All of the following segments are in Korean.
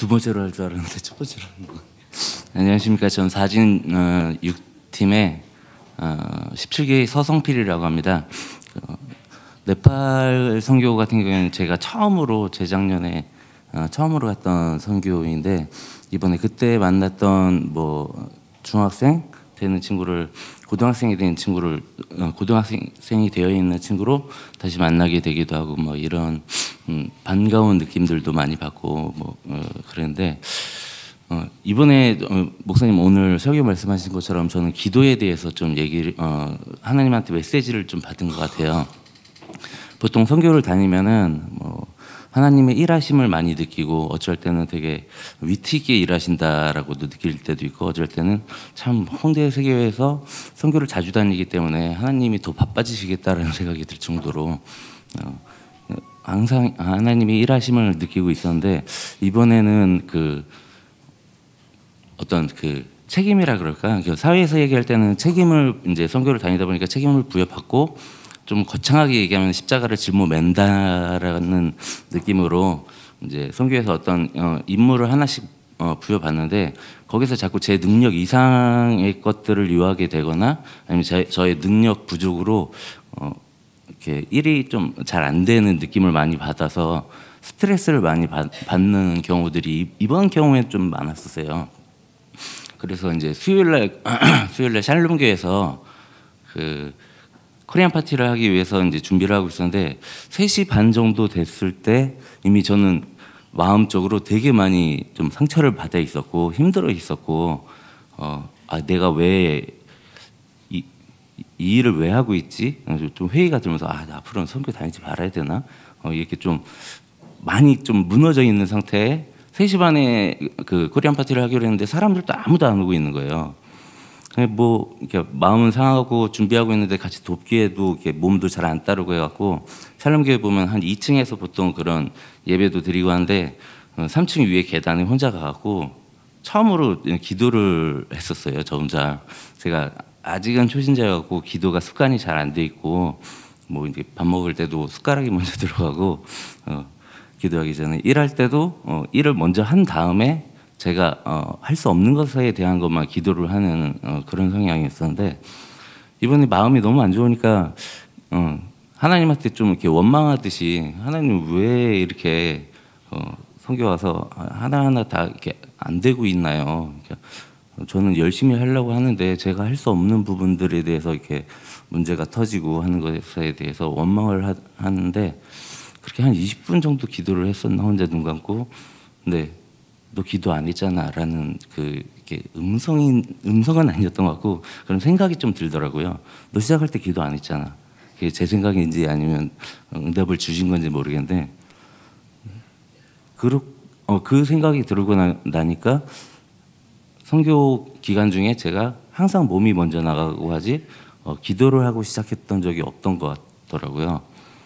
두 번째로 할 줄 알았는데 첫 번째로 하는 거. 안녕하십니까. 전 사진 6팀의 17기 서성필이라고 합니다. 네팔 선교 같은 경우에는 제가 처음으로 재작년에 처음으로 갔던 선교인데, 이번에 그때 만났던 뭐 중학생 되는 친구를 고등학생이 되는 친구를 고등학생이 되어 있는 친구로 다시 만나게 되기도 하고, 뭐 이런 반가운 느낌들도 많이 받고 뭐 그런데 이번에 목사님 오늘 설교 말씀하신 것처럼 저는 기도에 대해서 좀 얘기를 하나님한테 메시지를 좀 받은 것 같아요. 보통 선교를 다니면은 뭐 하나님의 일하심을 많이 느끼고, 어쩔 때는 되게 위트 있게 일하신다라고도 느낄 때도 있고, 어쩔 때는 참 홍대 세계에서 선교를 자주 다니기 때문에 하나님이 더 바빠지시겠다라는 생각이 들 정도로 항상 하나님의 일하심을 느끼고 있었는데, 이번에는 그 어떤 그 책임이라 그럴까, 사회에서 얘기할 때는 책임을, 이제 선교를 다니다 보니까 책임을 부여받고, 좀 거창하게 얘기하면 십자가를 짊어 맨다라는 느낌으로 이제 선교에서 어떤 임무를 하나씩 부여받는데, 거기서 자꾸 제 능력 이상의 것들을 요하게 되거나 아니면 저의 능력 부족으로 이렇게 일이 좀 잘 안 되는 느낌을 많이 받아서 스트레스를 많이 받는 경우들이 이번 경우에 좀 많았었어요. 그래서 이제 수요일날 샬롬교에서 그 코리안 파티를 하기 위해서 이제 준비를 하고 있었는데, 3시 반 정도 됐을 때 이미 저는 마음적으로 되게 많이 좀 상처를 받아 있었고 힘들어 있었고, 내가 왜 이 일을 왜 하고 있지? 좀 회의가 들면서 나 앞으로는 선교 다니지 말아야 되나? 이렇게 좀 많이 좀 무너져 있는 상태에 3시 반에 그 코리안 파티를 하기로 했는데 사람들도 아무도 안 오고 있는 거예요. 뭐 이렇게 마음은 상하고 준비하고 있는데 같이 돕기에도 이렇게 몸도 잘 안 따르고 해갖고, 샬롬교회 보면 한 2층에서 보통 그런 예배도 드리고 하는데 3층 위에 계단에 혼자 가갖고 처음으로 기도를 했었어요. 저 혼자. 제가 아직은 초신자여갖고 기도가 습관이 잘 안 돼 있고, 뭐 이제 밥 먹을 때도 숟가락이 먼저 들어가고, 기도하기 전에 일할 때도 일을 먼저 한 다음에 제가 할 수 없는 것에 대한 것만 기도를 하는 그런 성향이 있었는데, 이번에 마음이 너무 안 좋으니까 하나님한테 좀 이렇게 원망하듯이, 하나님 왜 이렇게 선교 와서 하나하나 다 이렇게 안 되고 있나요? 그러니까 저는 열심히 하려고 하는데 제가 할 수 없는 부분들에 대해서 이렇게 문제가 터지고 하는 것에 대해서 원망을 하는데, 그렇게 한 20분 정도 기도를 했었나, 혼자 눈 감고. 근데 너 기도 안 했잖아 라는 이렇게 음성은 아니었던 것 같고, 그런 생각이 좀 들더라고요. 너 시작할 때 기도 안 했잖아. 그게 제 생각인지 아니면 응답을 주신 건지 모르겠는데, 그 생각이 들고 나니까 선교 기간 중에 제가 항상 몸이 먼저 나가고 하지 기도를 하고 시작했던 적이 없던 것 같더라고요.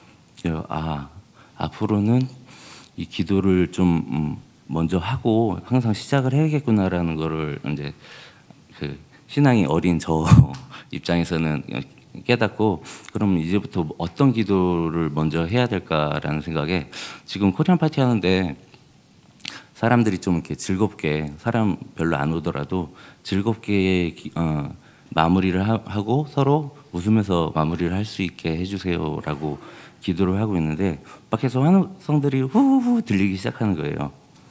앞으로는 이 기도를 좀 먼저 하고 항상 시작을 해야겠구나라는 거를 이제 그 신앙이 어린 저 입장에서는 깨닫고, 그럼 이제부터 어떤 기도를 먼저 해야 될까라는 생각에, 지금 코리안 파티 하는데 사람들이 좀 이렇게 즐겁게, 사람 별로 안 오더라도 즐겁게 마무리를 하고 서로 웃으면서 마무리를 할 수 있게 해주세요라고 기도를 하고 있는데, 밖에서 환성들이 후후 들리기 시작하는 거예요.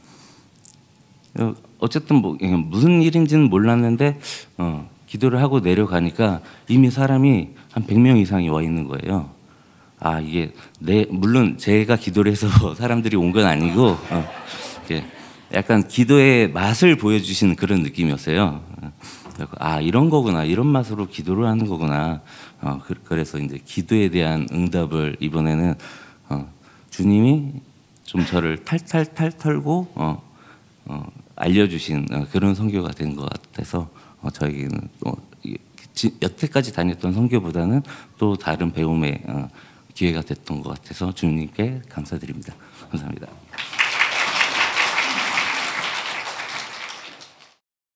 어쨌든 뭐 무슨 일인지는 몰랐는데 기도를 하고 내려가니까 이미 사람이 한 100명 이상이 와 있는 거예요. 이게 물론 제가 기도를 해서 사람들이 온 건 아니고 약간 기도의 맛을 보여주시는 그런 느낌이었어요. 이런 거구나, 이런 맛으로 기도를 하는 거구나. 그래서 이제 기도에 대한 응답을 이번에는 주님이 좀 저를 탈탈탈 털고 알려주신 그런 선교가 된 것 같아서, 저에게는 여태까지 다녔던 선교보다는 또 다른 배움의 기회가 됐던 것 같아서 주님께 감사드립니다. 감사합니다.